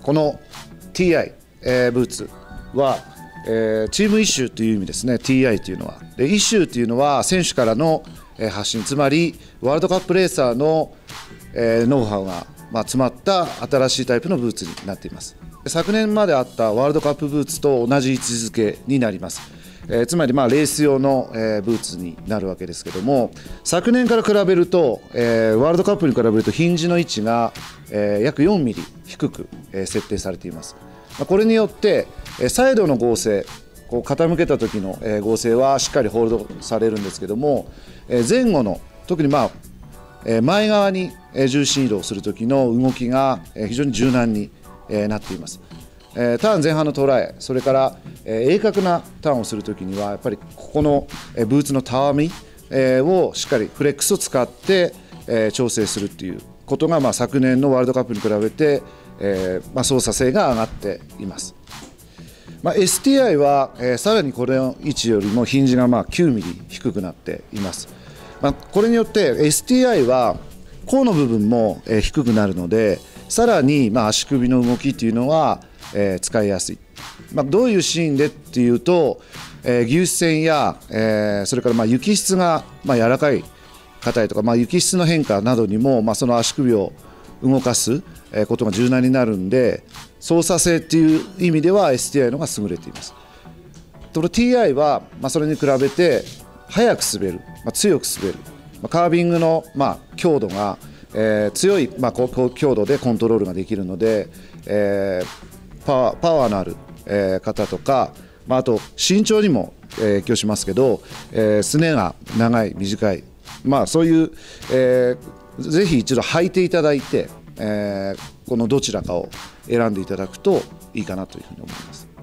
この TI、ブーツは、チームイシューという意味ですね。 TI というのはで、イシューというのは選手からの発信、つまりワールドカップレーサーのノウハウが詰まった新しいタイプのブーツになっています。昨年まであったワールドカップブーツと同じ位置づけになります。つまりレース用のブーツになるわけですけども、昨年から比べるとワールドカップに比べるとヒンジの位置が約4ミリ低く設定されています。これによってサイドの剛性、こう傾けた時の剛性はしっかりホールドされるんですけども、前後の特に前側に重心移動する時の動きが非常に柔軟になっています。ターン前半の捉え、それから鋭角なターンをするときにはやっぱりここのブーツのたわみをしっかりフレックスを使って調整するっていうことが昨年のワールドカップに比べて操作性が上がっています。STI はさらにこれの位置よりもヒンジが9ミリ低くなっています。これによって STI は甲の部分も低くなるので、さらに足首の動きっていうのは使いやすい。どういうシーンでっていうと、牛脂線やそれから雪質が柔らかい硬いとか、雪質の変化などにもその足首を動かすことが柔軟になるんで、操作性っていう意味では STI の方が優れています。この TI はそれに比べて速く滑る、強く滑る、カービングの強度が強い強度でコントロールができるので、パワーのある方とか、あと身長にも影響しますけど、すねが長い短い、そういう、ぜひ一度履いていただいて、このどちらかを選んでいただくといいかなというふうに思います。